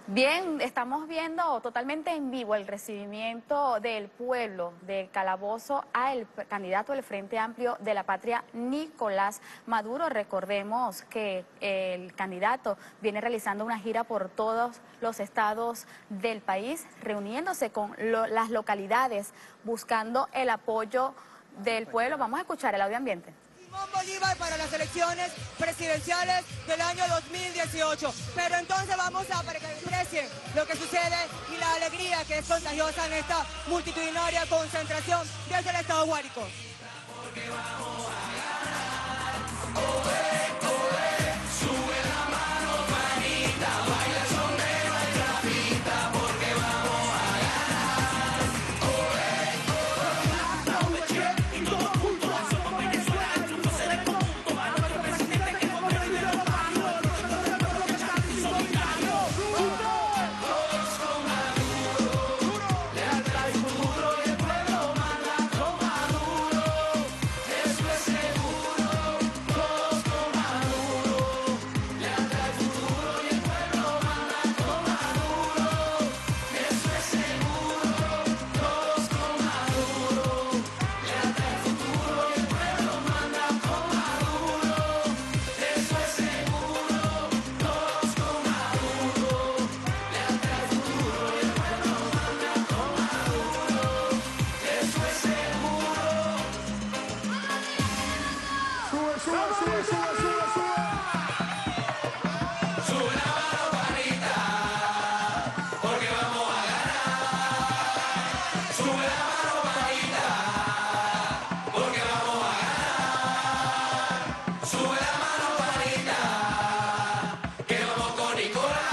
Bien, estamos viendo totalmente en vivo el recibimiento del pueblo de Calabozo al candidato del Frente Amplio de la Patria, Nicolás Maduro. Recordemos que el candidato viene realizando una gira por todos los estados del país, reuniéndose con las localidades, buscando el apoyo del pueblo. Vamos a escuchar el audio ambiente. Simón Bolívar para las elecciones presidenciales del año 2018. Pero entonces vamos a para que aprecien lo que sucede y la alegría que es contagiosa en esta multitudinaria concentración desde el estado Guárico. Porque vamos a ganar. Sube la mano, manita, baila el sombrero, el trapita, porque vamos a ganar. No me eché y todo junto, somos Venezuela, el triunfo se ve conjunto, a nuestro presidente que gobierne los barrios, todos con Maduro, lealtad y futuro, y el pueblo manda con Maduro, eso es seguro, todos con Maduro, lealtad y futuro, y el pueblo manda con Maduro, eso es seguro, todos con Maduro, lealtad y futuro, y el pueblo manda con Maduro, eso es seguro, todos con Maduro, lealtad y futuro, y el pueblo manda con Maduro, eso es seguro. Sube la mano, panita, porque vamos a ganar. Sube la mano, panita, porque vamos a ganar. Sube la mano, panita, que vamos con Nicolás.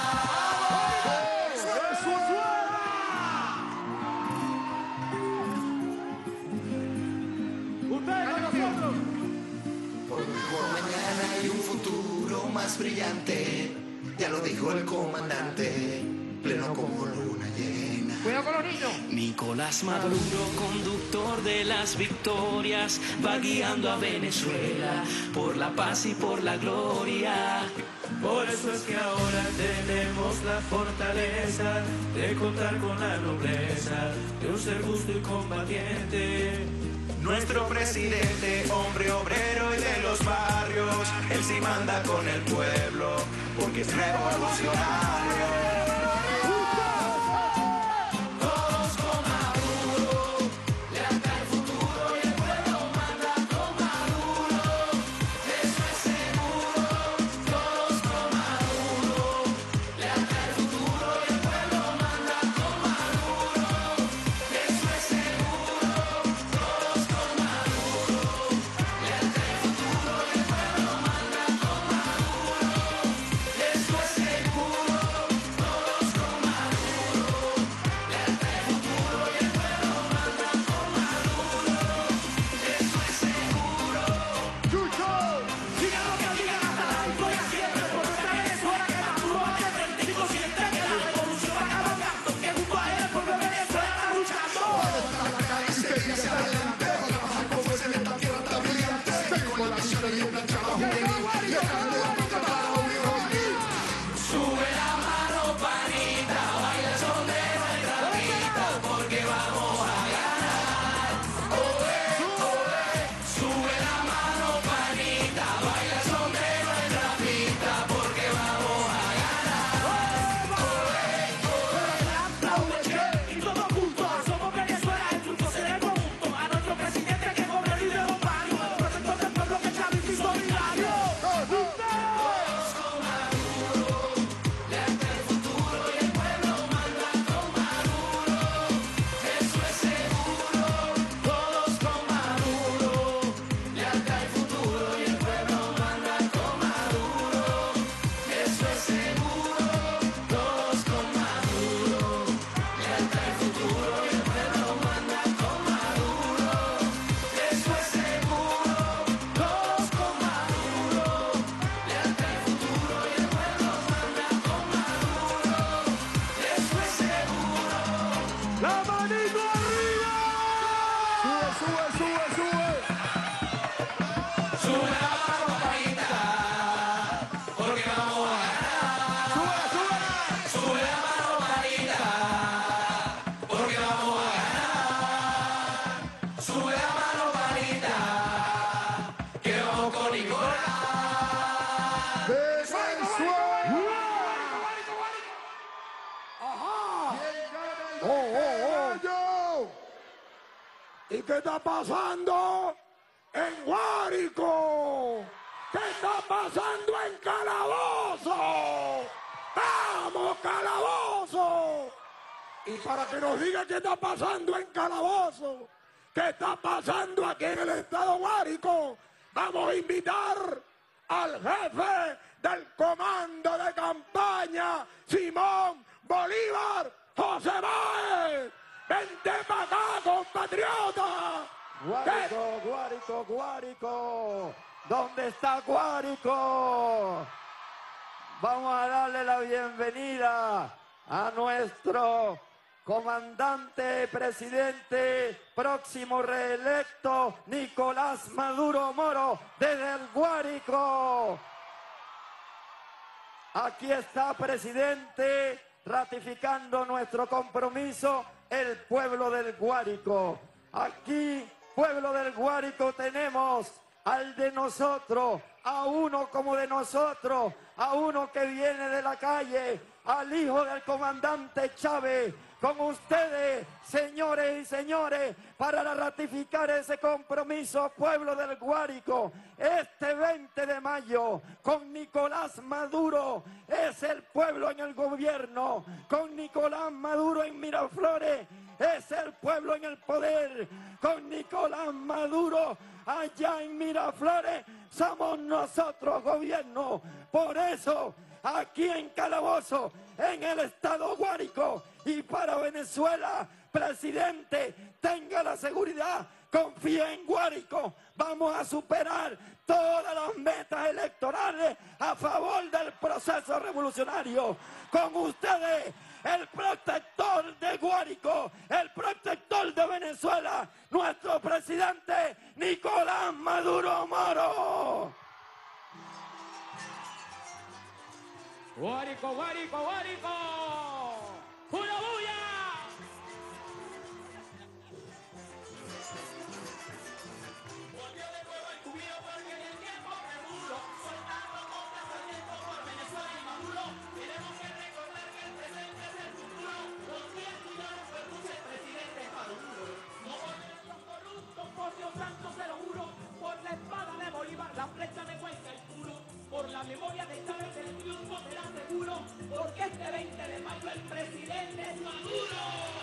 Por mañana hay un futuro más brillante, ya lo dijo el comandante, pleno como luna llena. Cuidado con los niños. Nicolás Maduro, conductor de las victorias, va guiando a Venezuela por la paz y por la gloria. Por eso es que ahora tenemos la fortaleza de contar con la nobleza de un ser justo y combatiente. Nuestro presidente, hombre obrero y de los barrios, él sí manda con el pueblo, porque es revolucionario. Todos con Maduro, lealtad y futuro, y el pueblo manda con Maduro, eso es seguro. Todos con Maduro, lealtad y futuro, y el pueblo manda con Maduro, eso es seguro. Todos con Maduro, lealtad y futuro, y el pueblo manda con Maduro, eso es seguro. ¡Oh! ¿Y qué está pasando en Guárico? ¿Qué está pasando en Calabozo? ¡Vamos, Calabozo! Y para que nos diga qué está pasando en Calabozo, qué está pasando aquí en el estado Guárico, vamos a invitar al jefe del comando de campaña, Simón Bolívar José Báez. ¡Vente para acá, compatriota! Guárico. ¿Dónde está Guárico? Vamos a darle la bienvenida a nuestro comandante, presidente, próximo reelecto, Nicolás Maduro Moro, desde el Guárico. Aquí está, presidente, ratificando nuestro compromiso, el pueblo del Guárico. Aquí, pueblo del Guárico, tenemos al de nosotros, a uno como de nosotros, a uno que viene de la calle, al hijo del comandante Chávez. Con ustedes, señores y señores, para ratificar ese compromiso, pueblo del Guárico, este 20 de mayo, con Nicolás Maduro, es el pueblo en el gobierno, con Nicolás Maduro en Miraflores, es el pueblo en el poder, con Nicolás Maduro allá en Miraflores, somos nosotros gobierno. Por eso, aquí en Calabozo, en el estado Guárico y para Venezuela, presidente, tenga la seguridad, confíe en Guárico, vamos a superar todas las metas electorales a favor del proceso revolucionario. Con ustedes, el protector de Guárico, el protector de Venezuela, nuestro presidente Nicolás Maduro Moro. Guárico. ¡Una bulla! Volvió de nuevo el cubio porque en el tiempo premudo, soltando bombas saliendo por Venezuela y Maduro. Tenemos que recordar que el presente es el futuro. Los 10 millones fue el presidente Maduro. No volverán los corruptos, por Dios santo se lo juro. Por la espada de Bolívar, la flecha de Cuenca el puro. Por la memoria de Chávez el triunfo será seguro, porque este 20 de mayo el presidente es Maduro.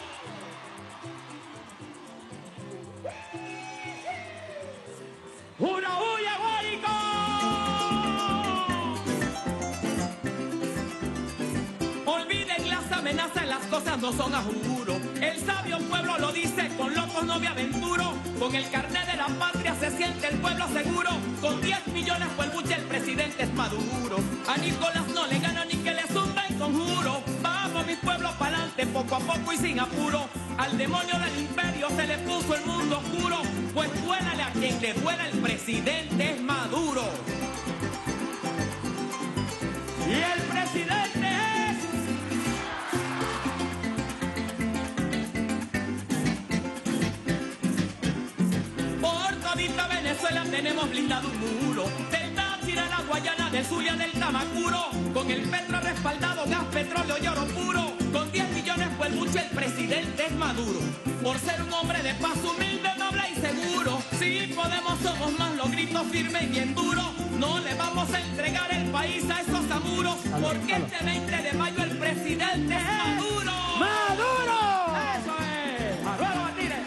¡Una bulla, Guárico! Olviden las amenazas, las cosas no son a juro. El sabio pueblo lo dice, con locos no me aventuro. Con el carnet de la patria se siente el pueblo seguro. Con 10 millones fue el buche, el presidente es Maduro. A Nicolás no le gana ni que le zumben conjuro. Vamos mi pueblo pa'lante, poco a poco y sin apuro. Al demonio del imperio se le puso el mundo oscuro. Pues duélale a quien le duela, el presidente es Maduro. Y el presidente es... Por todita Venezuela tenemos blindado un muro. Del Táchira a la Guayana, del Zulia, del Tamacuro. Con el petro respaldado, gas, petróleo y oro puro. Con 10 millones fue el buche, el presidente es Maduro. Por ser un hombre de paz, humilde, noble y seguro. Si podemos, somos más, los gritos firmes y bien duros. No le vamos a entregar el país a esos amuros. Porque este 20 de mayo el presidente es Maduro. ¡Maduro! ¡Eso es! ¡Manuel Martínez!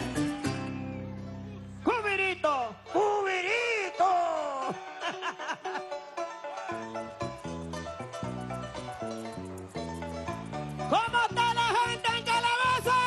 ¡Cubirito! ¿Cómo está la gente en Calabozo?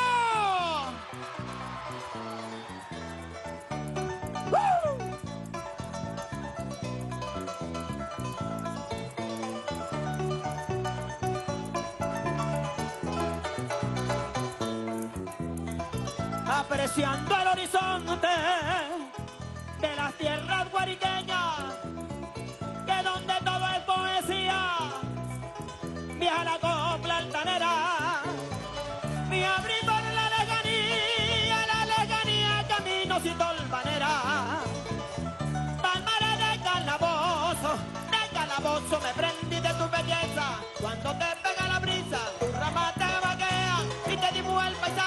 Apreciando el horizonte de las tierras guariqueñas, que donde todo es poesía, viaja la copla altanera, me abrí por la lejanía, caminos y tolvanera, palmares de calabozo, me prendí de tu belleza, cuando te pega la brisa, tu rama te vaquea y te dibuja el paisaje.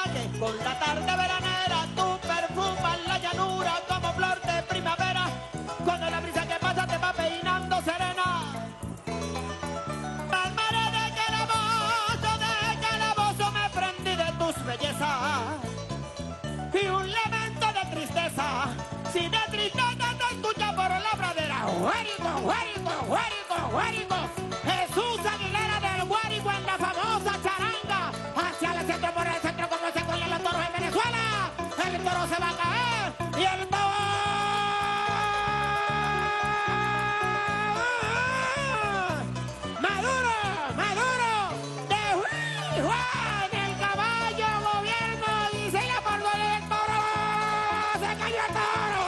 ¡Y Juan, el caballo gobierno! ¡Dice la por gol del toro! ¡Se cayó el toro!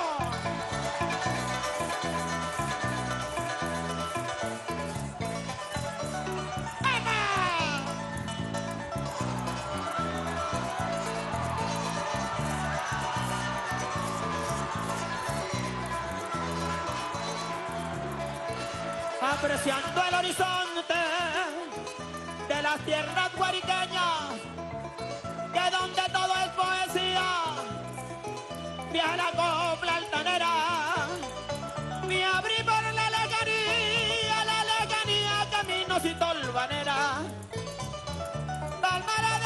Apreciando el horizonte de las tierras guariqueñas, que donde todo es poesía, viaja la copla altanera, me abrí por la lejanía, caminos y tolvanera, palmera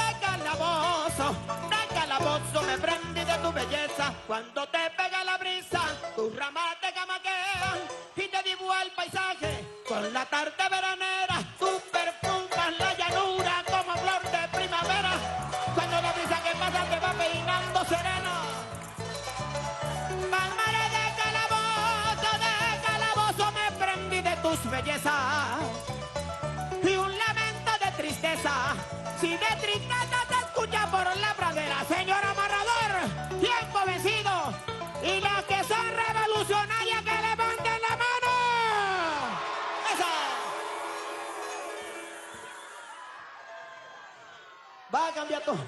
de calabozo, me prendí de tu belleza, cuando te pega la brisa, tus ramas te camaquean y te dibuja el paisaje con la tarde veranera, tú perfumas la llanura como flor de primavera, cuando la brisa que pasa te va peinando serena. Palmera de calabozo, me prendí de tus bellezas y un lamento de tristeza, si de tristeza te escucha por la pradera, señor amarrador, tiempo vencido, y las que son revolucionarias que levanten la mano. ¡Esa! Va a cambiar todo.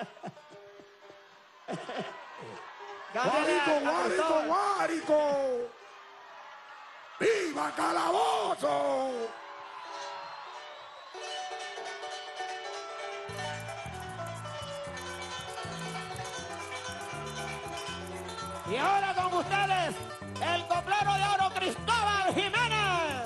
¡Guárico, guárico, guárico! ¡Viva Calabozo! Y ahora con ustedes, el coplero de oro Cristóbal Jiménez.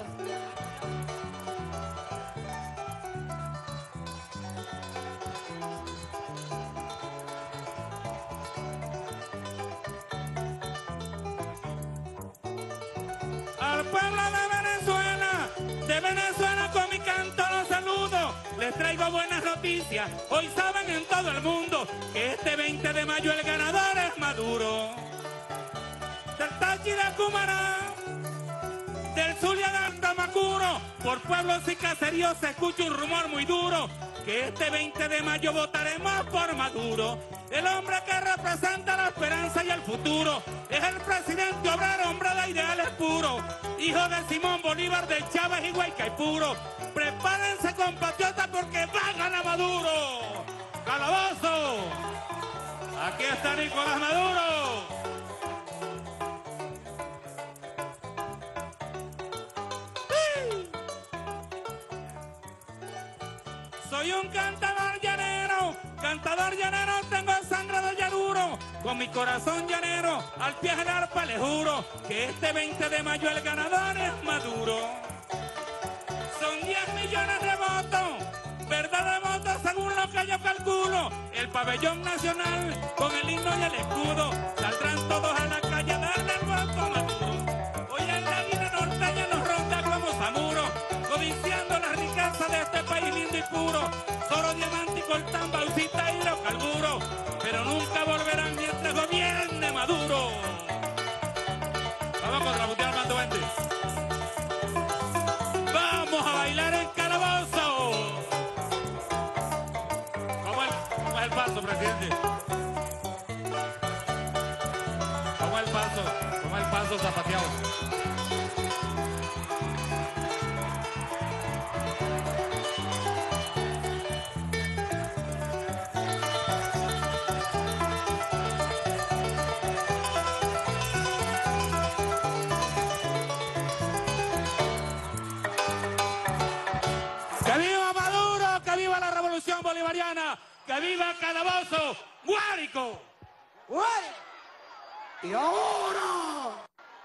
Al pueblo de Venezuela con mi canto los saludo. Les traigo buenas noticias, hoy saben en todo el mundo que este 20 de mayo el ganador es Maduro. Del Táchira a Cumaná, del Zulia al Tamacuro, por pueblos y caseríos se escucha un rumor muy duro, que este 20 de mayo votaremos por Maduro. El hombre que representa la esperanza y el futuro, es el presidente obrero, hombre de ideales puros, hijo de Simón Bolívar, de Chávez y Guaycaipuro. Prepárense, compatriotas, porque va a ganar Maduro. ¡Calabozo! Aquí está Nicolás Maduro. Soy un cantador llanero, tengo sangre de llanuro, con mi corazón llanero, al pie del arpa le juro, que este 20 de mayo el ganador es Maduro. Son 10 millones de votos, verdad de votos según lo que yo calculo, el pabellón nacional con el himno y el escudo, saldrán todos a la calle a darle el voto a Maduro. Hoy en la guina norteña nos ronda como Zamuro, codiciando la riqueza de este país lindo y puro, oro, diamante y coltán, bauxita y hidrocarburos, pero nunca volverán mientras gobierne Maduro. Vamos con Rabutear Armando Vente. Vamos a bailar en Calabozo. ¿Cómo es el paso, presidente? ¿Cómo es el paso zapateado? ¡Que viva Maduro! ¡Que viva la revolución bolivariana! ¡Que viva Calabozo! ¡Guárico! Y ahora,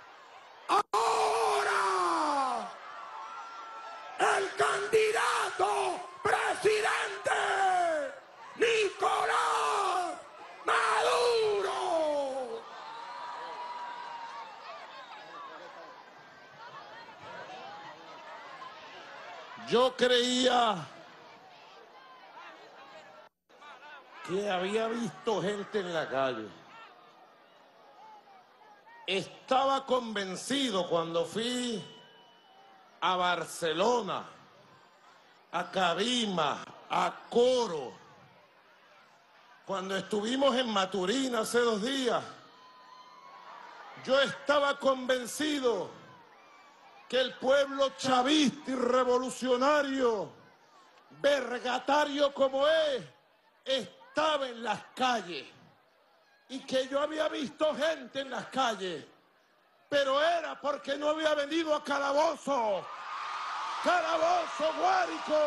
el candidato presidente Nicolás Maduro. Yo creía que había visto gente en la calle. Estaba convencido cuando fui a Barcelona, a Cabima, a coro. Cuando estuvimos en Maturín hace 2 días, yo estaba convencido que el pueblo chavista y revolucionario, vergatario como es, estaba en las calles y que yo había visto gente en las calles, pero era porque no había venido a Calabozo. Calabozo, Guárico,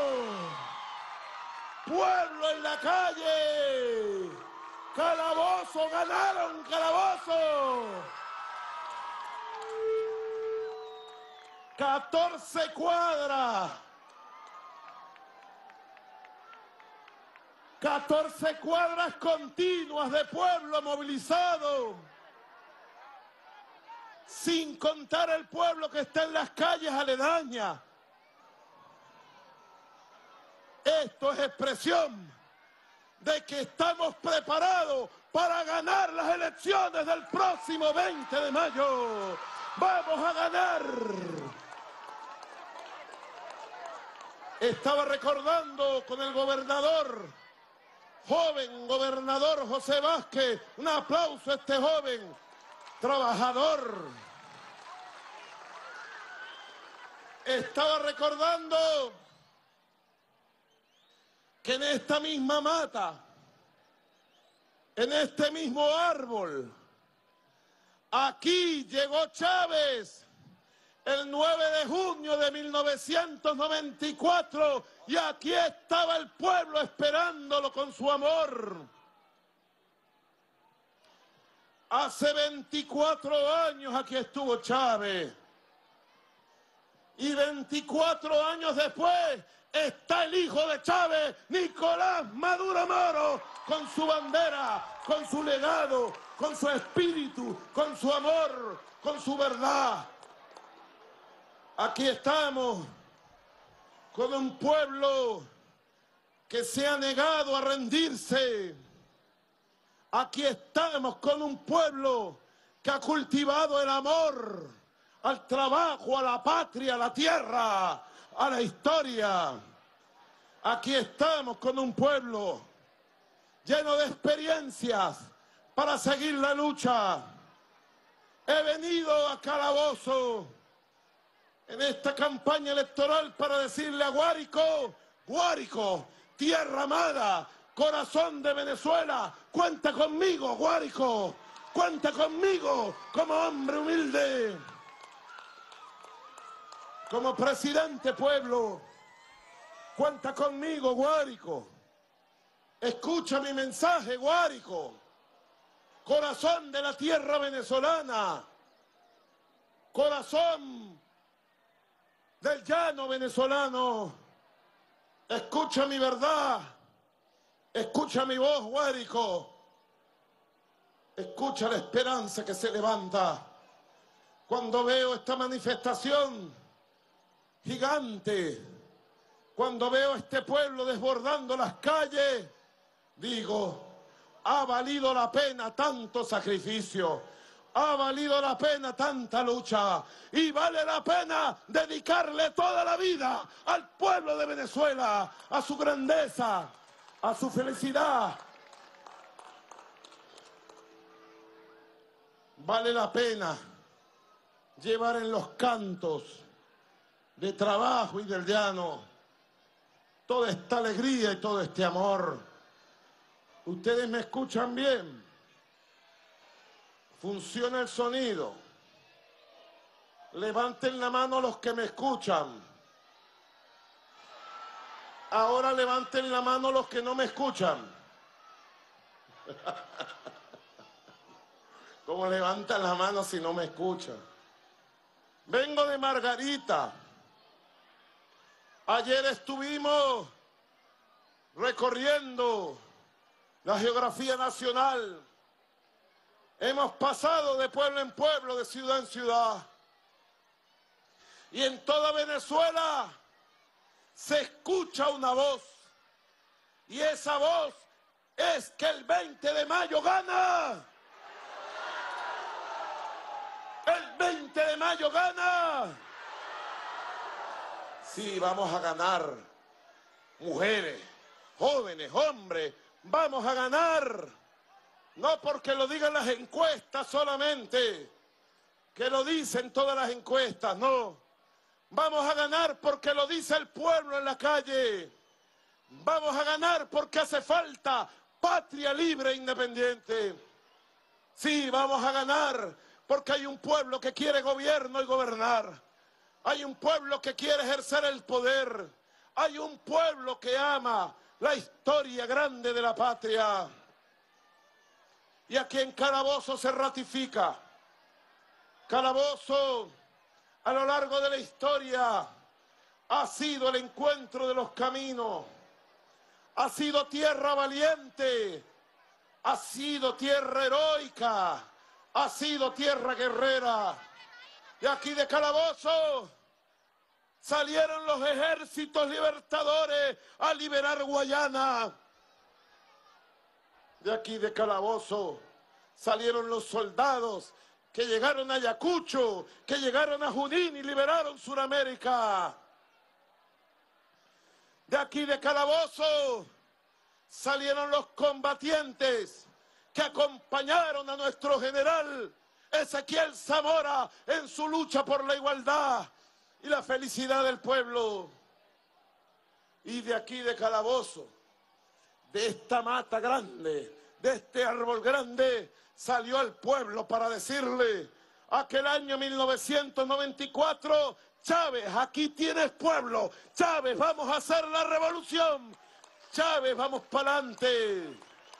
pueblo en la calle, Calabozo, ganaron Calabozo. 14 cuadras. 14 cuadras continuas de pueblo movilizado. Sin contar el pueblo que está en las calles aledañas. Esto es expresión de que estamos preparados para ganar las elecciones del próximo 20 de mayo. ¡Vamos a ganar! Estaba recordando con el gobernador, joven gobernador José Vázquez, un aplauso a este joven trabajador. Estaba recordando que en esta misma mata, en este mismo árbol, aquí llegó Chávez el 9 de junio de 1994 y aquí estaba el pueblo esperándolo con su amor. Hace 24 años aquí estuvo Chávez y 24 años después está el hijo de Chávez, Nicolás Maduro Moro, con su bandera, con su legado, con su espíritu, con su amor, con su verdad. Aquí estamos con un pueblo que se ha negado a rendirse. Aquí estamos con un pueblo que ha cultivado el amor al trabajo, a la patria, a la tierra, a la historia. Aquí estamos con un pueblo lleno de experiencias para seguir la lucha. He venido a Calabozo en esta campaña electoral para decirle a Guárico, Guárico, tierra amada, corazón de Venezuela, cuenta conmigo, Guárico, cuenta conmigo como hombre humilde. Como presidente pueblo, cuenta conmigo, Guárico. Escucha mi mensaje, Guárico. Corazón de la tierra venezolana. Corazón del llano venezolano. Escucha mi verdad. Escucha mi voz, Guárico. Escucha la esperanza que se levanta. Cuando veo esta manifestación gigante, cuando veo a este pueblo desbordando las calles, digo, ha valido la pena tanto sacrificio, ha valido la pena tanta lucha y vale la pena dedicarle toda la vida al pueblo de Venezuela, a su grandeza, a su felicidad. Vale la pena llevar en los cantos de trabajo y del llano toda esta alegría y todo este amor. ¿Ustedes me escuchan bien? ¿Funciona el sonido? Levanten la mano los que me escuchan. Ahora levanten la mano los que no me escuchan. ¿Cómo levantan la mano si no me escuchan? Vengo de Margarita. Ayer estuvimos recorriendo la geografía nacional. Hemos pasado de pueblo en pueblo, de ciudad en ciudad. Y en toda Venezuela se escucha una voz. Y esa voz es que el 20 de mayo gana. El 20 de mayo gana. Sí, vamos a ganar. Mujeres, jóvenes, hombres, vamos a ganar. No porque lo digan las encuestas solamente, que lo dicen todas las encuestas, no. Vamos a ganar porque lo dice el pueblo en la calle. Vamos a ganar porque hace falta patria libre e independiente. Sí, vamos a ganar porque hay un pueblo que quiere gobierno y gobernar. Hay un pueblo que quiere ejercer el poder. Hay un pueblo que ama la historia grande de la patria. Y aquí en Calabozo se ratifica. Calabozo, a lo largo de la historia, ha sido el encuentro de los caminos. Ha sido tierra valiente, ha sido tierra heroica, ha sido tierra guerrera. De aquí de Calabozo salieron los ejércitos libertadores a liberar Guayana. De aquí de Calabozo salieron los soldados que llegaron a Ayacucho, que llegaron a Junín y liberaron Sudamérica. De aquí de Calabozo salieron los combatientes que acompañaron a nuestro general Ezequiel Zamora en su lucha por la igualdad y la felicidad del pueblo. Y de aquí de Calabozo, de esta mata grande, de este árbol grande, salió el pueblo para decirle, aquel año 1994, Chávez, aquí tienes pueblo. Chávez, vamos a hacer la revolución. Chávez, vamos para adelante.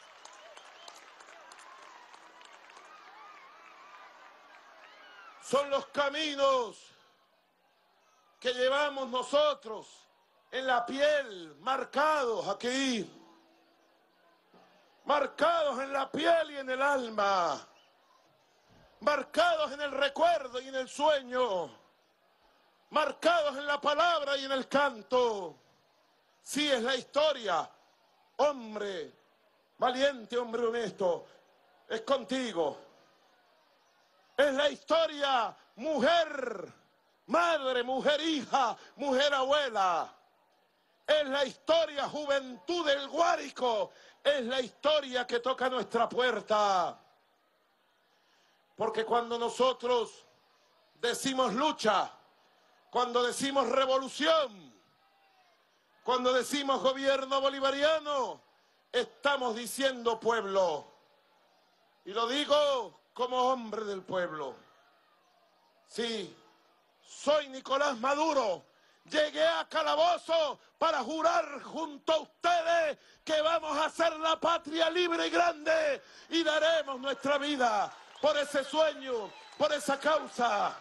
Son los caminos que llevamos nosotros en la piel, marcados aquí. Marcados en la piel y en el alma. Marcados en el recuerdo y en el sueño. Marcados en la palabra y en el canto. Sí, es la historia. Hombre valiente, hombre honesto, es contigo. Es la historia, mujer, madre, mujer hija, mujer abuela. Es la historia, juventud del Guárico. Es la historia que toca nuestra puerta. Porque cuando nosotros decimos lucha, cuando decimos revolución, cuando decimos gobierno bolivariano, estamos diciendo pueblo. Y lo digo como hombre del pueblo. Sí, soy Nicolás Maduro. Llegué a Calabozo para jurar junto a ustedes que vamos a hacer la patria libre y grande y daremos nuestra vida por ese sueño, por esa causa.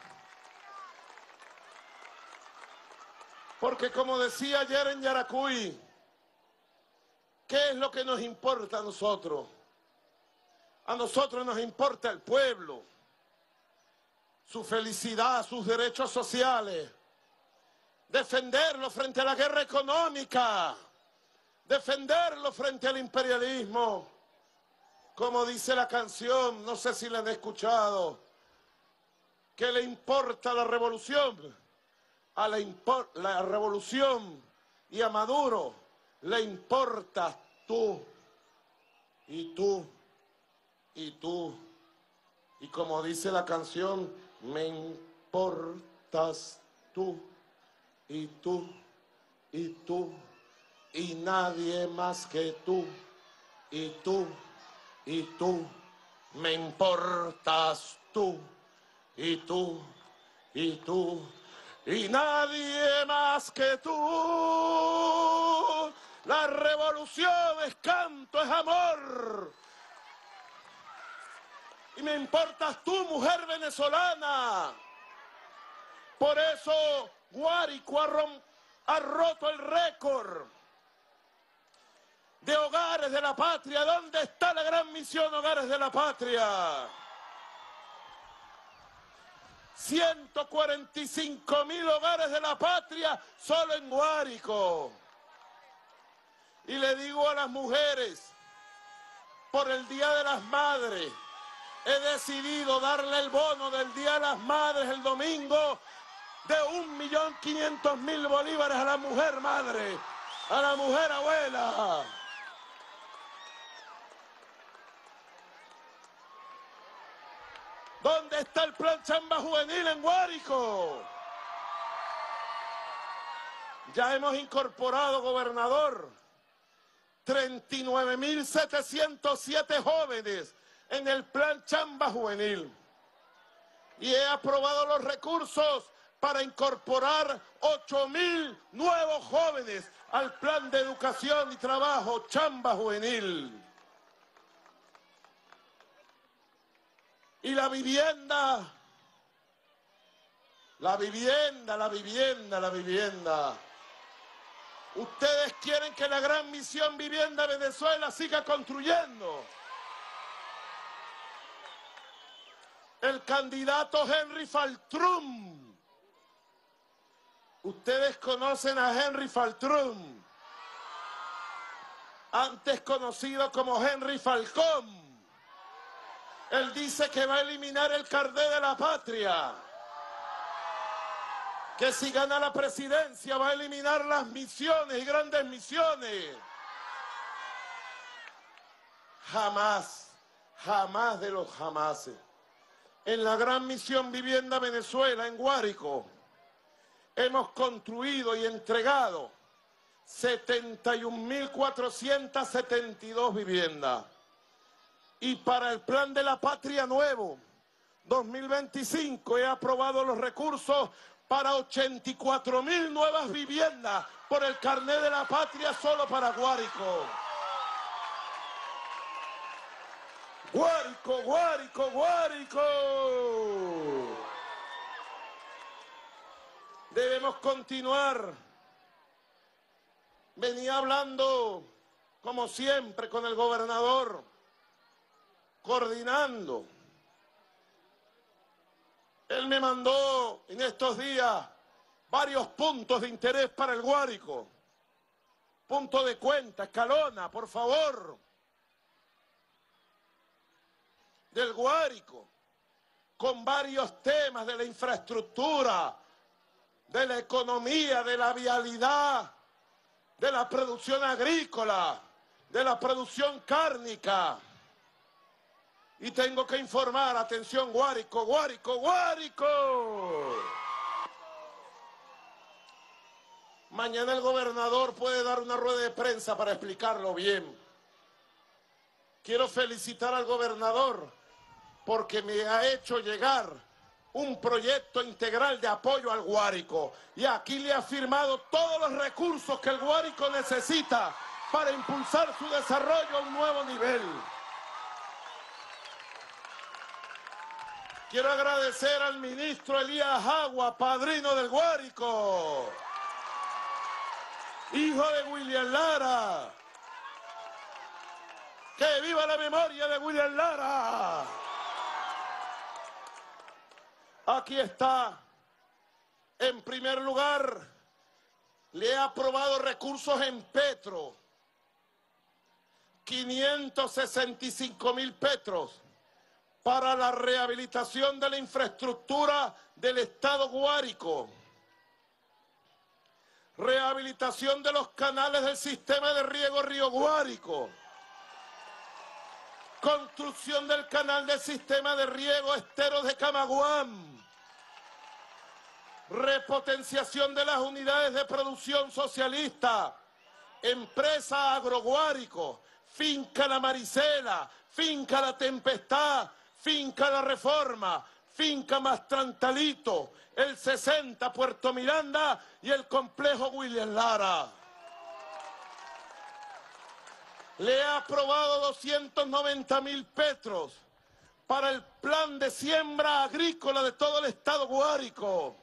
Porque como decía ayer en Yaracuy, ¿qué es lo que nos importa a nosotros? A nosotros nos importa el pueblo, su felicidad, sus derechos sociales, defenderlo frente a la guerra económica, defenderlo frente al imperialismo. Como dice la canción, no sé si la han escuchado, ¿qué le importa la revolución? A la revolución y a Maduro le importas tú, y tú, y tú. Y como dice la canción, me importas tú, y tú, y tú, y nadie más que tú, y tú, y tú, me importas tú, y tú, y tú, y nadie más que tú. La revolución es canto, es amor. Y me importas tú, mujer venezolana. Por eso Guárico ha roto el récord de Hogares de la Patria. ¿Dónde está la gran misión Hogares de la Patria? 145.000 hogares de la patria solo en Guárico. Y le digo a las mujeres, por el Día de las Madres, he decidido darle el bono del Día de las Madres el domingo de 1.500.000 bolívares a la mujer madre. a la mujer abuela. ¿Dónde está el plan Chamba Juvenil en Guárico? Ya hemos incorporado, gobernador, 39.707 jóvenes en el plan Chamba Juvenil. Y he aprobado los recursos para incorporar 8.000 nuevos jóvenes al plan de educación y trabajo Chamba Juvenil. Y la vivienda. Ustedes quieren que la gran misión Vivienda Venezuela siga construyendo. El candidato Henry Faltrún. Ustedes conocen a Henry Faltrún, antes conocido como Henry Falcón. Él dice que va a eliminar el carnet de la patria, que si gana la presidencia va a eliminar las misiones y grandes misiones. Jamás, jamás de los jamases. En la gran misión Vivienda Venezuela, en Guárico, hemos construido y entregado 71.472 viviendas. Y para el Plan de la Patria Nuevo 2025 he aprobado los recursos para 84.000 nuevas viviendas por el carnet de la patria solo para Guárico. Guárico, Guárico, Guárico. Debemos continuar. Venía hablando, como siempre, con el gobernador, coordinando. Él me mandó en estos días varios puntos de interés para el Guárico. Punto de cuenta, Escalona, por favor. Del Guárico, con varios temas de la infraestructura, de la economía, de la vialidad, de la producción agrícola, de la producción cárnica. Y tengo que informar, atención, Guárico, Guárico, Guárico. Mañana el gobernador puede dar una rueda de prensa para explicarlo bien. Quiero felicitar al gobernador porque me ha hecho llegar un proyecto integral de apoyo al Guárico. Y aquí le ha firmado todos los recursos que el Guárico necesita para impulsar su desarrollo a un nuevo nivel. Quiero agradecer al ministro Elías Agua, padrino del Guárico, hijo de William Lara. ¡Que viva la memoria de William Lara! Aquí está. En primer lugar, le he aprobado recursos en Petro. 565.000 petros para la rehabilitación de la infraestructura del estado Guárico. Rehabilitación de los canales del sistema de riego Río Guárico. Construcción del canal del sistema de riego Esteros de Camaguán. Repotenciación de las unidades de producción socialista. Empresa Agroguárico. Finca La Maricela. Finca La Tempestad. Finca La Reforma. Finca Mastrantalito. El 60 Puerto Miranda y el complejo William Lara. Le he aprobado 290.000 petros para el plan de siembra agrícola de todo el estado Guárico.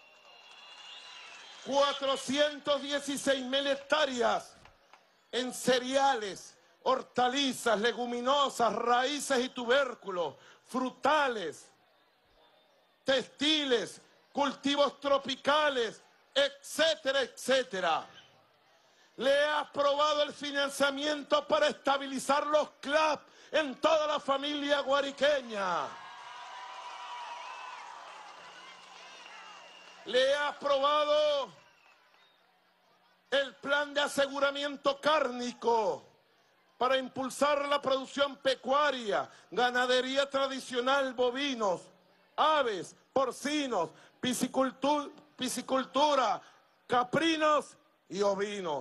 416.000 hectáreas en cereales, hortalizas, leguminosas, raíces y tubérculos, frutales, textiles, cultivos tropicales, etcétera, etcétera. Le he aprobado el financiamiento para estabilizar los CLAP en toda la familia guariqueña. Le he aprobado el plan de aseguramiento cárnico para impulsar la producción pecuaria, ganadería tradicional, bovinos, aves, porcinos, piscicultura, caprinos y ovinos.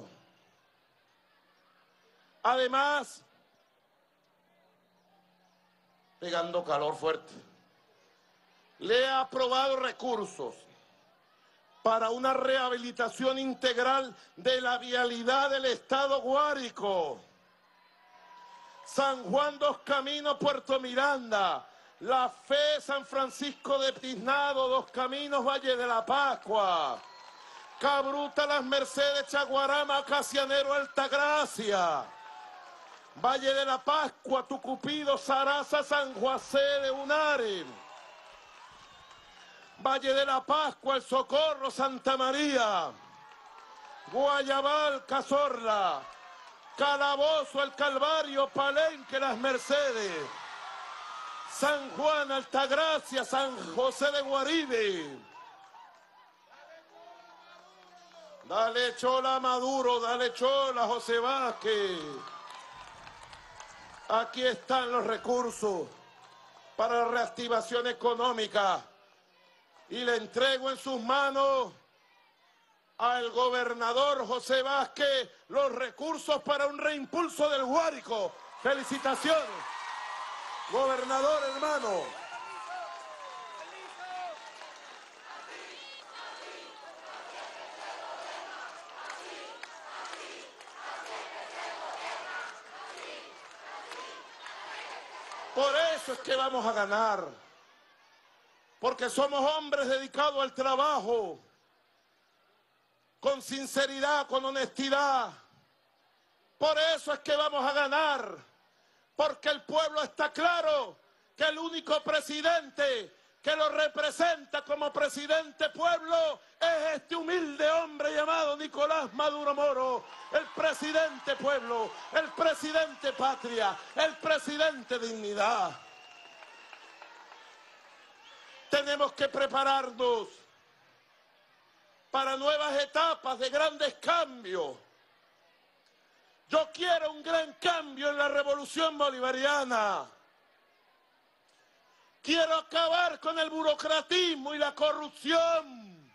Además, pegando calor fuerte, le ha aprobado recursos para una rehabilitación integral de la vialidad del estado Guárico. San Juan Dos Caminos, Puerto Miranda, La Fe, San Francisco de Tiznado, Dos Caminos, Valle de la Pascua, Cabruta, Las Mercedes, Chaguarama, Casianero, Altagracia, Valle de la Pascua, Tucupido, Zaraza, San José de Unare, Valle de la Pascua, El Socorro, Santa María, Guayabal, Cazorla, Calabozo, El Calvario, Palenque, Las Mercedes, San Juan, Altagracia, San José de Guaribe. Dale chola Maduro, dale chola José Vázquez. Aquí están los recursos para la reactivación económica y le entrego en sus manos al gobernador José Vázquez los recursos para un reimpulso del Guárico. ¡Felicitaciones, gobernador hermano! Por eso es que vamos a ganar, porque somos hombres dedicados al trabajo, con sinceridad, con honestidad. Por eso es que vamos a ganar, porque el pueblo está claro que el único presidente que lo representa como presidente pueblo es este humilde hombre llamado Nicolás Maduro Moro, el presidente pueblo, el presidente patria, el presidente dignidad. Tenemos que prepararnos para nuevas etapas de grandes cambios. Yo quiero un gran cambio en la revolución bolivariana. Quiero acabar con el burocratismo y la corrupción.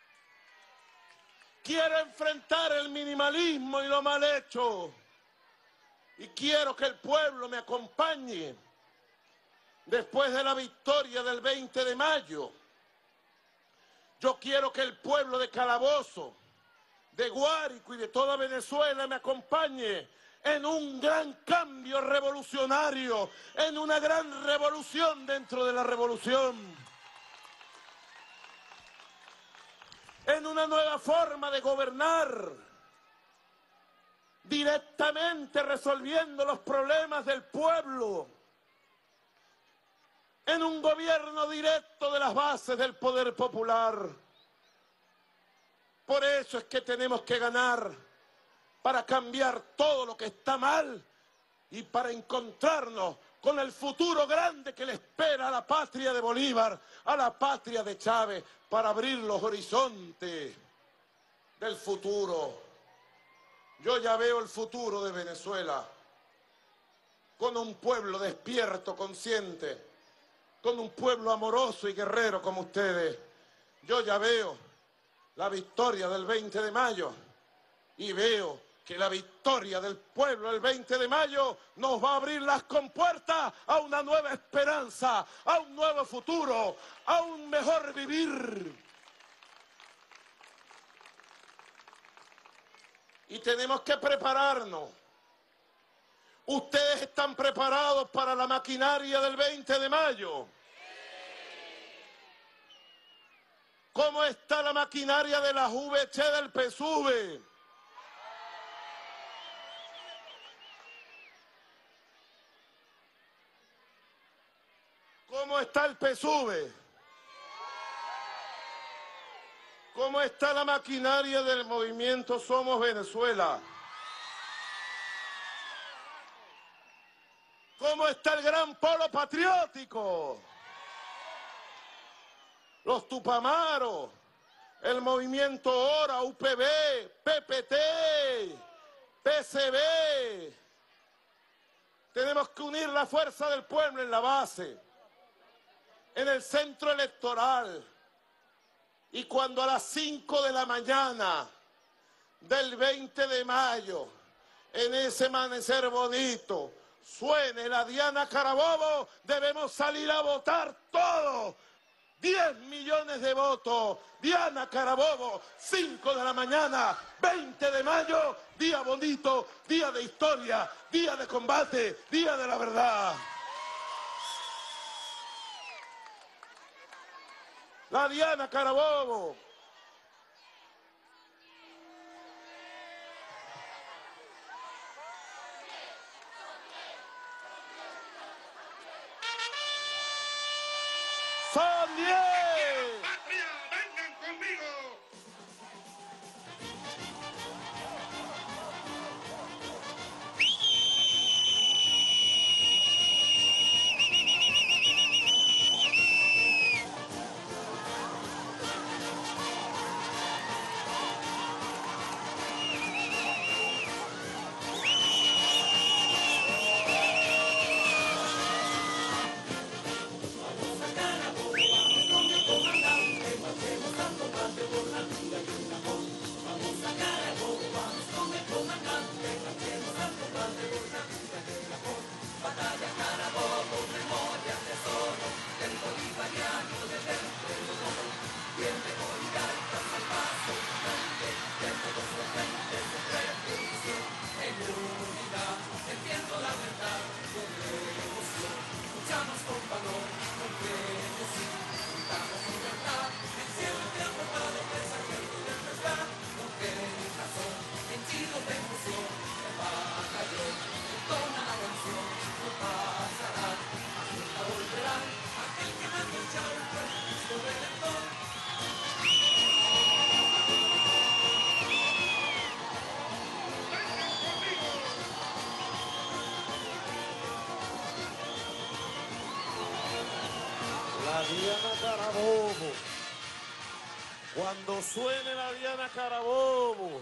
Quiero enfrentar el minimalismo y lo mal hecho. Y quiero que el pueblo me acompañe después de la victoria del 20 de mayo. Yo quiero que el pueblo de Calabozo, de Guárico y de toda Venezuela me acompañe en un gran cambio revolucionario, en una gran revolución dentro de la revolución, en una nueva forma de gobernar, directamente resolviendo los problemas del pueblo, en un gobierno directo de las bases del poder popular. Por eso es que tenemos que ganar, para cambiar todo lo que está mal y para encontrarnos con el futuro grande que le espera a la patria de Bolívar, a la patria de Chávez, para abrir los horizontes del futuro. Yo ya veo el futuro de Venezuela con un pueblo despierto, consciente, con un pueblo amoroso y guerrero como ustedes. Yo ya veo la victoria del 20 de mayo y veo que la victoria del pueblo el 20 de mayo nos va a abrir las compuertas a una nueva esperanza, a un nuevo futuro, a un mejor vivir. Y tenemos que prepararnos. ¿Ustedes están preparados para la maquinaria del 20 de mayo? ¿Cómo está la maquinaria de la VC del PSUV? ¿Cómo está el PSUV? ¿Cómo está la maquinaria del movimiento Somos Venezuela? ¿Cómo está el gran polo patriótico? Los Tupamaros, el movimiento ORA, UPB, PPT, PCB. Tenemos que unir la fuerza del pueblo en la base, en el centro electoral. Y cuando a las 5 de la mañana del 20 de mayo, en ese amanecer bonito, suene la Diana Carabobo, debemos salir a votar todos. 10 millones de votos. Diana Carabobo, 5 de la mañana, 20 de mayo, día bonito, día de historia, día de combate, día de la verdad. La Diana Carabobo. ¡Son 10! ¡Patria, vengan conmigo! La Diana Carabobo. Cuando suene la Diana Carabobo,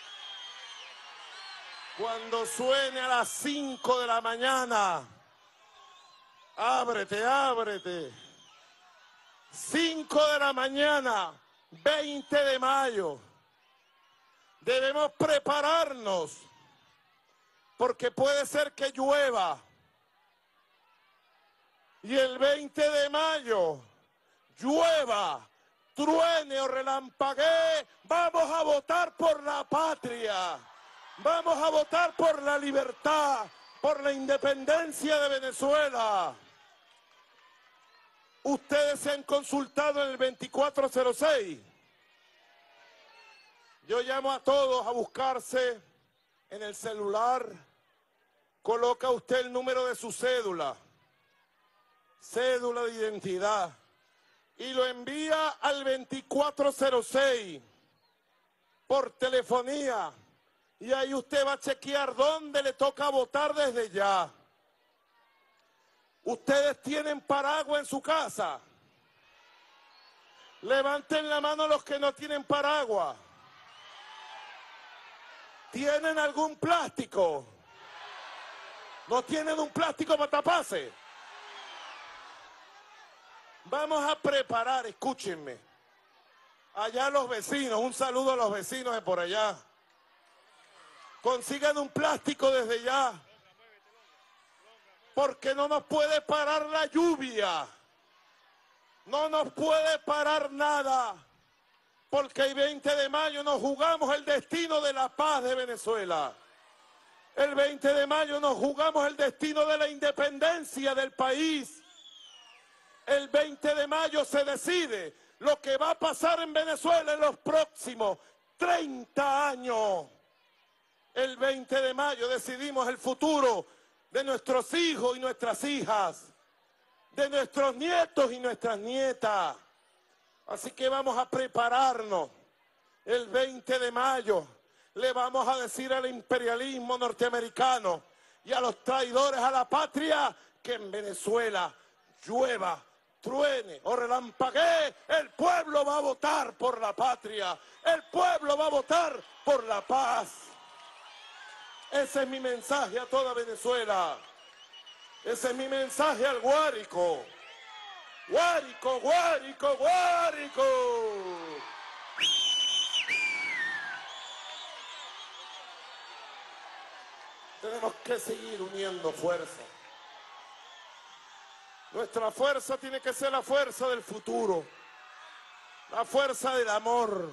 cuando suene a las 5 de la mañana, ábrete, ábrete. 5 de la mañana, 20 de mayo. Debemos prepararnos, porque puede ser que llueva. Y el 20 de mayo, llueva, truene o relampaguee, vamos a votar por la patria. Vamos a votar por la libertad, por la independencia de Venezuela. Ustedes se han consultado en el 2406. Yo llamo a todos a buscarse en el celular. Coloca usted el número de su cédula de identidad, y lo envía al 2406 por telefonía, y ahí usted va a chequear dónde le toca votar desde ya. ¿Ustedes tienen paraguas en su casa? Levanten la mano los que no tienen paraguas. ¿Tienen algún plástico? ¿No tienen un plástico para taparse? Vamos a preparar, escúchenme. Allá los vecinos, un saludo a los vecinos de por allá. Consigan un plástico desde ya. Porque no nos puede parar la lluvia. No nos puede parar nada. Porque el 20 de mayo nos jugamos el destino de la paz de Venezuela. El 20 de mayo nos jugamos el destino de la independencia del país. El 20 de mayo se decide lo que va a pasar en Venezuela en los próximos 30 años. El 20 de mayo decidimos el futuro de nuestros hijos y nuestras hijas, de nuestros nietos y nuestras nietas. Así que vamos a prepararnos. El 20 de mayo le vamos a decir al imperialismo norteamericano y a los traidores a la patria que en Venezuela llueva, truene o relampaguee, el pueblo va a votar por la patria. El pueblo va a votar por la paz. Ese es mi mensaje a toda Venezuela. Ese es mi mensaje al Guárico. Guárico, Guárico, Guárico. Tenemos que seguir uniendo fuerza. Nuestra fuerza tiene que ser la fuerza del futuro, la fuerza del amor.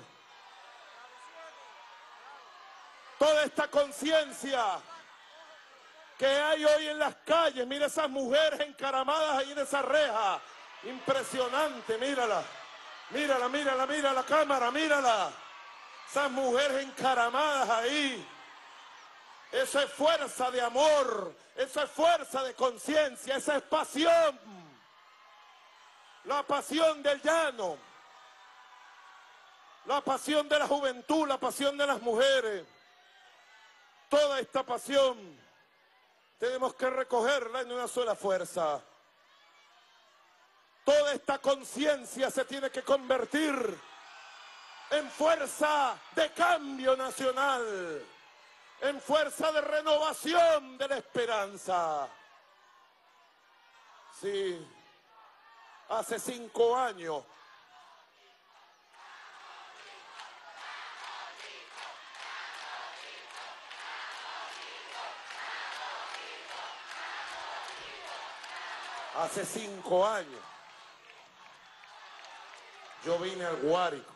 Toda esta conciencia que hay hoy en las calles, mira esas mujeres encaramadas ahí en esa reja, impresionante, mírala, mírala, mírala, mira la cámara, mírala, esas mujeres encaramadas ahí. Eso es fuerza de amor, eso es fuerza de conciencia, esa es pasión. La pasión del llano, la pasión de la juventud, la pasión de las mujeres. Toda esta pasión tenemos que recogerla en una sola fuerza. Toda esta conciencia se tiene que convertir en fuerza de cambio nacional, en fuerza de renovación de la esperanza. Sí, hace 5 años. Hace 5 años yo vine al Guárico.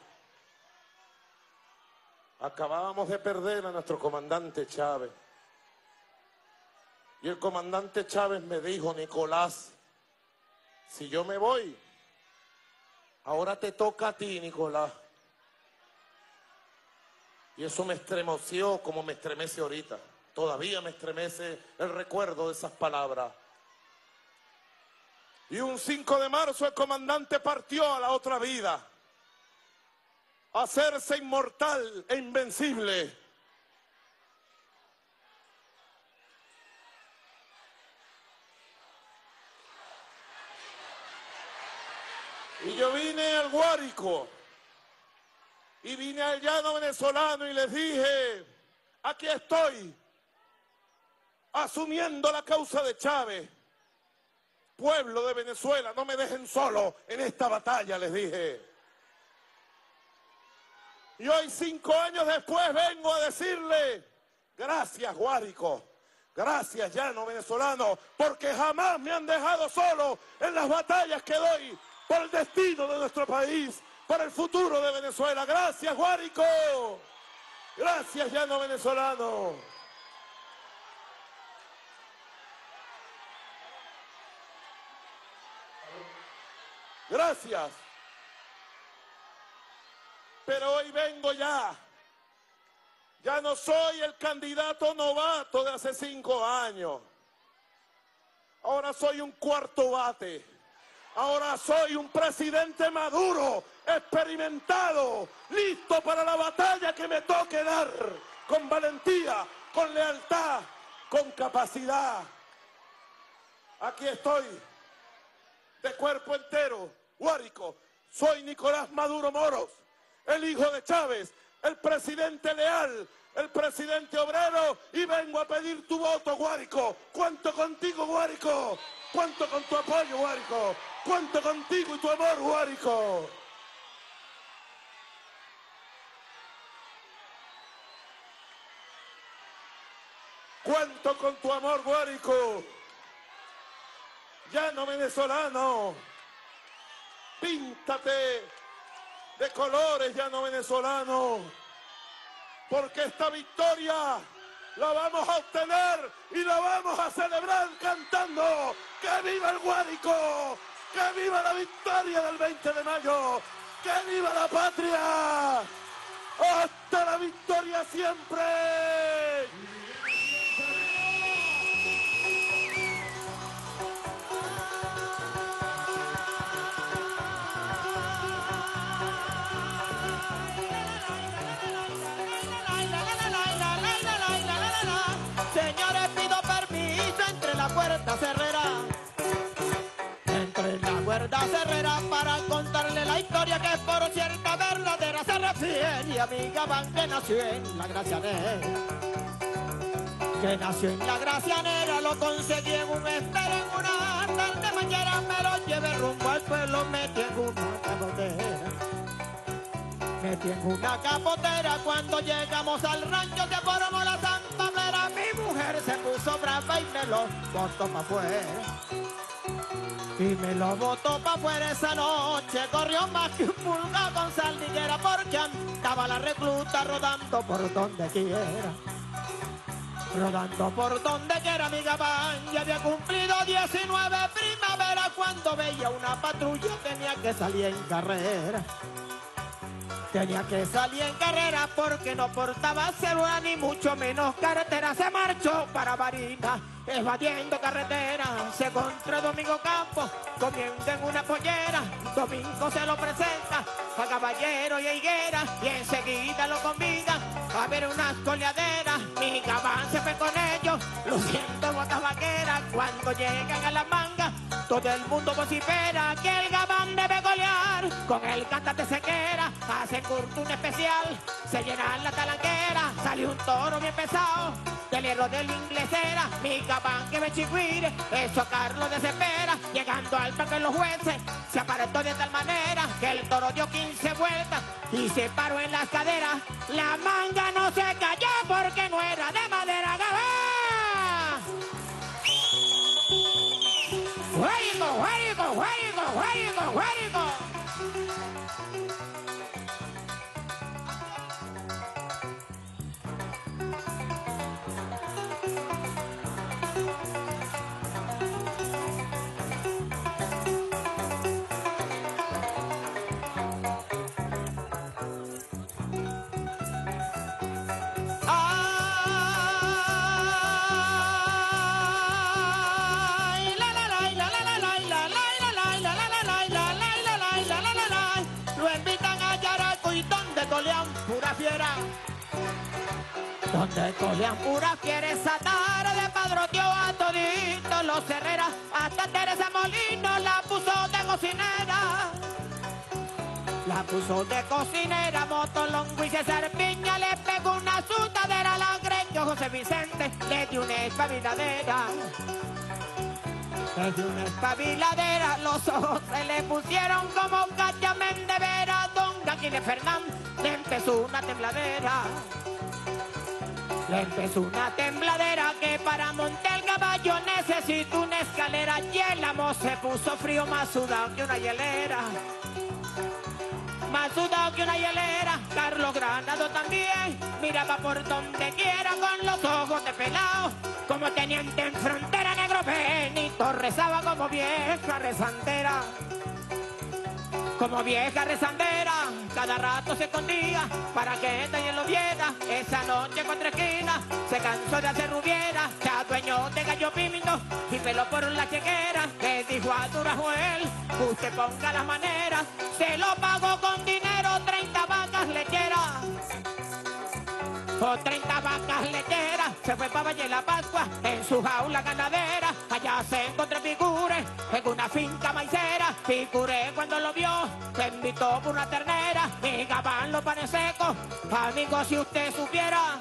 Acabábamos de perder a nuestro comandante Chávez. Y el comandante Chávez me dijo: Nicolás, si yo me voy, ahora te toca a ti, Nicolás. Y eso me estremeció como me estremece ahorita. Todavía me estremece el recuerdo de esas palabras. Y un 5 de marzo el comandante partió a la otra vida, a hacerse inmortal e invencible. Y yo vine al Guárico, y vine al llano venezolano y les dije: aquí estoy, asumiendo la causa de Chávez. Pueblo de Venezuela, no me dejen solo en esta batalla, les dije. Y hoy, 5 años después, vengo a decirle: gracias, Guárico, gracias, llano venezolano, porque jamás me han dejado solo en las batallas que doy por el destino de nuestro país, por el futuro de Venezuela. Gracias, Guárico, gracias, llano venezolano. Gracias. Pero hoy vengo ya. Ya no soy el candidato novato de hace 5 años. Ahora soy un cuarto bate. Ahora soy un presidente maduro, experimentado, listo para la batalla que me toque dar, con valentía, con lealtad, con capacidad. Aquí estoy, de cuerpo entero. Guárico, soy Nicolás Maduro Moros, el hijo de Chávez, el presidente leal, el presidente obrero, y vengo a pedir tu voto, Guárico. Cuento contigo, Guárico. Cuento con tu apoyo, Guárico. Cuento contigo y tu amor, Guárico. Cuento con tu amor, Guárico. Llano venezolano, píntate de colores, llano venezolano, porque esta victoria la vamos a obtener y la vamos a celebrar cantando: ¡que viva el Guárico! ¡Que viva la victoria del 20 de mayo! ¡Que viva la patria! ¡Hasta la victoria siempre! Señores, pido permiso entre la puerta cerrera. Entre la puerta cerrera. a mi Gabán que nació en la Gracianera. Que nació en la Gracianera, lo conseguí en un estero, en una tarde mañana me lo llevé rumbo al pueblo, metí en una capotera. Metí en una capotera, cuando llegamos al rancho se formó la santanera. Mi mujer se puso brava y me lo botó pa' afuera. Y me lo botó pa' afuera esa noche, corrió más que un pulga con saldiguera, porque andaba la recluta rodando por donde quiera. Rodando por donde quiera mi Gabán, ya había cumplido 19 primavera, cuando veía una patrulla tenía que salir en carrera. Tenía que salir en carrera porque no portaba célula ni mucho menos carretera. Se marchó para Barinas, evadiendo carretera. Se encontró Domingo Campos comiendo en una pollera. Domingo se lo presenta a Caballero y a Higuera y enseguida lo convida a ver unas coleaderas. Mi Gabán se fue con ellos, luciendo botas vaqueras. Cuando llegan a la manga, todo el mundo vocifera que el Gabán debe golear con el cantante Sequera. Hacen curto especial, se llena la talanquera. Salió un toro bien pesado del hierro de la inglesera. Mi Gabán que ve chigüire, eso a Carlos desespera. Llegando al parque los jueces, se apartó de tal manera que el toro dio 15 vueltas y se paró en las caderas. La manga no se cayó porque no era de madera. ¡Gabán! ¡Juarico, juarico, juarico, juarico, juarico! Pura fiera, donde colean pura fiera, esa tarde padroteó a toditos los Herreras, hasta Teresa Molino la puso de cocinera. La puso de cocinera, Motolongo y César Piña le pegó una sutadera, la Greño José Vicente le dio una espabiladera. Le dio una espabiladera, los ojos se le pusieron como cachamen de vera. Don Gaquile Fernández le empezó una tembladera. Le empezó una tembladera que para montar el caballo necesito una escalera. Y el amo se puso frío, más sudado que una hielera. Más sudado que una hielera. Carlos Granado también miraba por donde quiera con los ojos de pelado. Como teniente en frontera, negro Benito rezaba como vieja rezandera. Como vieja rezandera, cada rato se escondía para que nadie lo viera. Esa noche contra esquina se cansó de hacer rubiera. Se adueñó de gallo pimiento y peló por la chequera. Le dijo a Durajuel, usted ponga las maneras. Se lo pagó con dinero, 30 vacas lecheras. Con 30 vacas lecheras se fue para Valle la Pascua en su jaula ganadera. Allá se encontró Picure en una finca maicera. Picure cuando lo vio se invitó por una ternera. Mi Gabán los panes secos, amigo si usted supiera.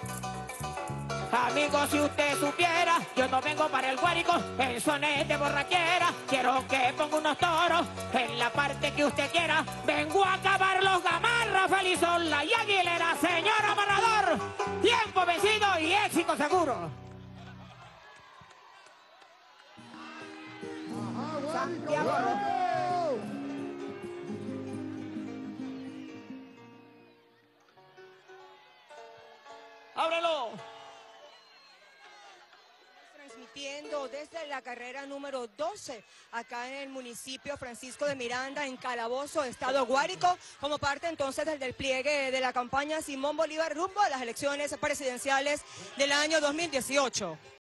Amigo, si usted supiera, yo no vengo para el Guárico en sones de borrachera. Quiero que ponga unos toros en la parte que usted quiera. Vengo a acabar los Gamarra, Felizola y Aguilera. Señor amarrador, tiempo vencido y éxito seguro. Santiago. ¡Ábrelo! Transmitiendo desde la carrera número 12, acá en el municipio Francisco de Miranda, en Calabozo, estado Guárico, como parte entonces del despliegue de la campaña Simón Bolívar rumbo a las elecciones presidenciales del año 2018.